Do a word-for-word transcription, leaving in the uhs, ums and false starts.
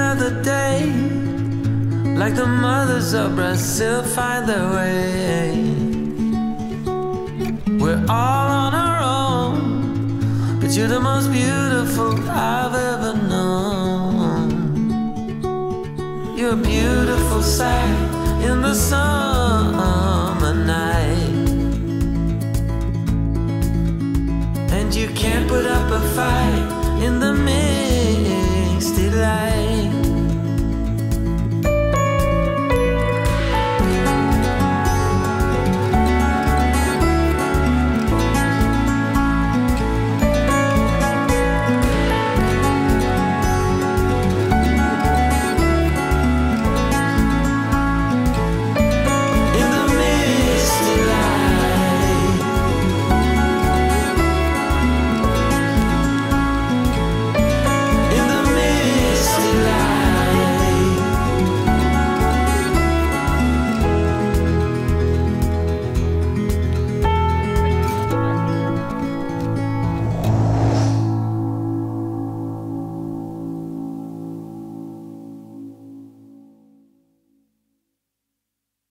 other day, like the mothers of Brazil find their way. We're all on our own, but you're the most beautiful I've ever known. You're a beautiful sight in the summer night, and you can't put up a fight in the misty light.